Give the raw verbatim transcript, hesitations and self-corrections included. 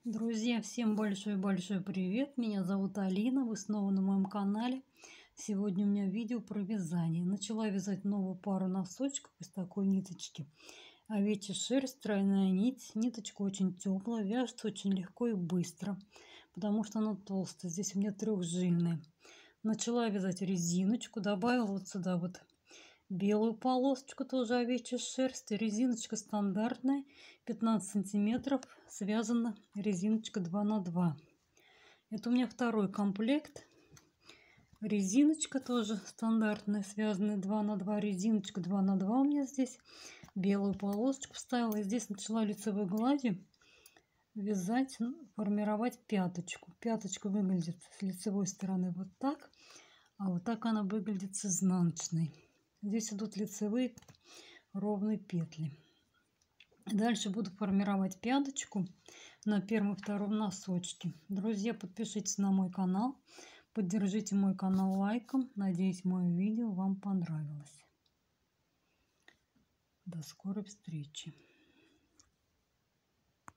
Друзья, всем большой-большой привет! Меня зовут Алина, вы снова на моем канале. Сегодня у меня видео про вязание. Начала вязать новую пару носочков из такой ниточки. Овечья шерсть, тройная нить. Ниточка очень теплая, вяжется очень легко и быстро, потому что она толстая. Здесь у меня трехжильная. Начала вязать резиночку, добавила вот сюда вот белую полосочку, тоже овечья шерсть. Резиночка стандартная, пятнадцать сантиметров, связана резиночка два на два. Это у меня второй комплект. Резиночка тоже стандартная, связанная два на два. Резиночка два на два у меня здесь. Белую полосочку вставила. И здесь начала лицевой гладью вязать, формировать пяточку. Пяточка выглядит с лицевой стороны вот так, а вот так она выглядит с изнаночной. Здесь идут лицевые ровные петли. Дальше буду формировать пяточку на первом и втором носочке. Друзья, подпишитесь на мой канал, поддержите мой канал лайком. Надеюсь, мое видео вам понравилось. До скорой встречи.